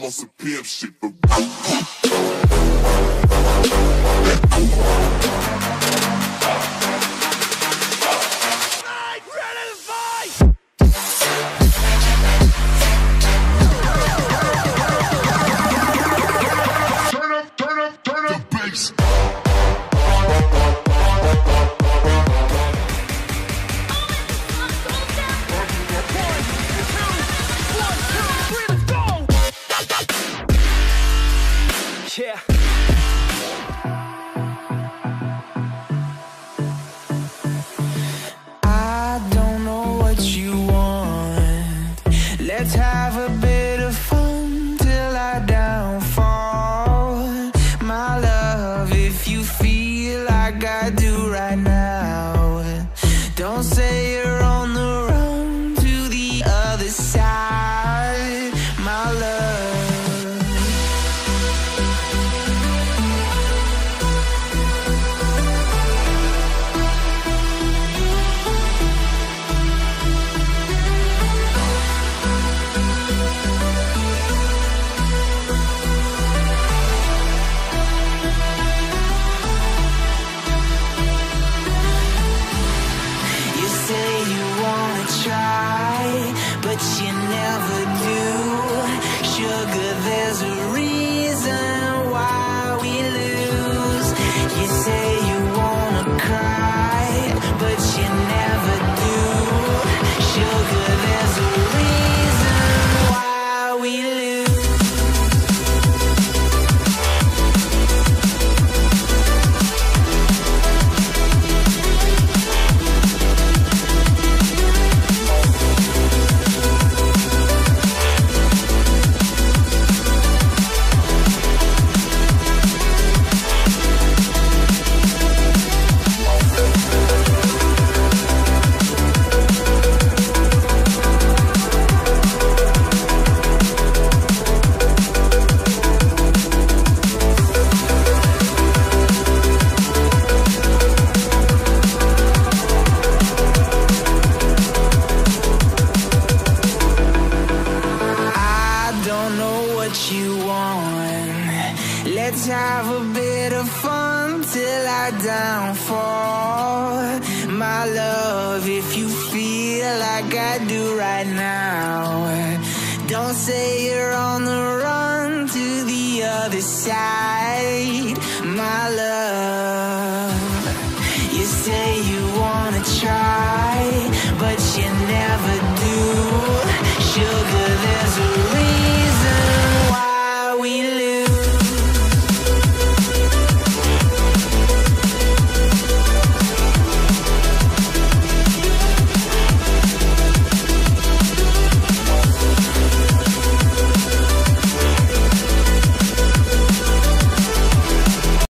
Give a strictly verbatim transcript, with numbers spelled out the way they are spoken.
on some pimp shit, but yeah. I don't know what you want. Let's have a bit of fun till I downfall. My love, if you feel like I do right now, don't say you're on the run to the other side. My love, but you never do. Sugar, there's a reason why we lose. You say you wanna cry, but you never do. Sugar, there's a reason why we lose. You want. Let's have a bit of fun till I downfall. My love, if you feel like I do right now, don't say you're on the run to the other side. My love, you say you wanna try, but you never do. Sugar, there's a